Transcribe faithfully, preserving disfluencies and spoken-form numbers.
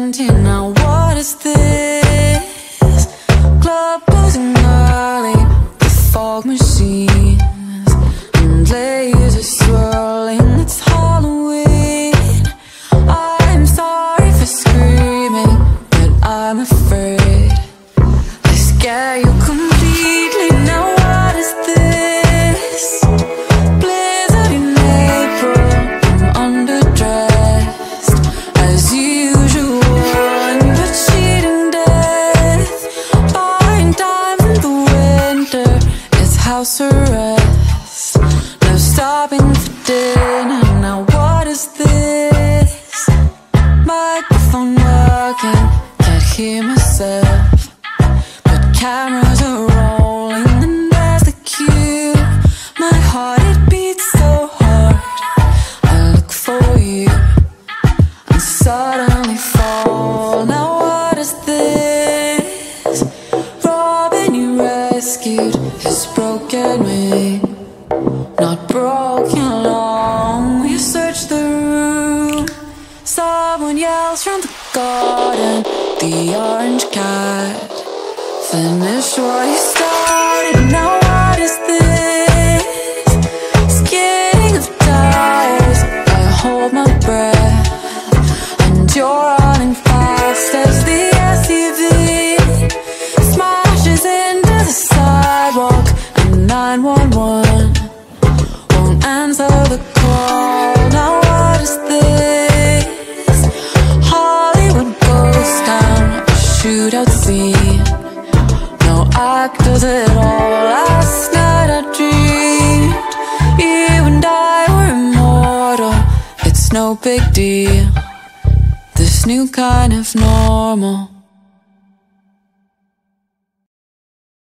empty now. What is this? Club closing early, the fog machines and lasers swirling. It's Halloween. I'm sorry for screaming, but I'm afraid I scare you completely. Now what is this? Blizzard in April, I'm underdressed as usual, and you're cheating death. Buying time in the winter, it's house arrest. No stopping for dinner. Now what is this? Microphone working, can't hear myself, but cameras are rolling and there's the cue. My heart, it beats so hard. I look for you and suddenly fall. Now what is this? Robin, you rescued his broken wing, not broken long. You search the room, someone yells from the garden. The orange cat finished what you started. Now what is this? Skidding of tires, I hold my breath, and you're running fast as the S U V smashes into the sidewalk, and nine one one won't answer the call. Now what is this? Hollywood ghost town, a shootout scene. No actors at all. Last night I dreamed you and I were immortal. It's no big deal, this new kind of normal.